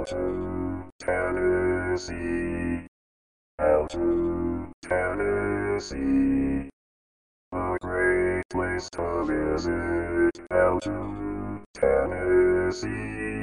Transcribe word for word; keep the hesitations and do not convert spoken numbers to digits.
Out to Tennessee, out to Tennessee, a great place to visit. Out to Tennessee.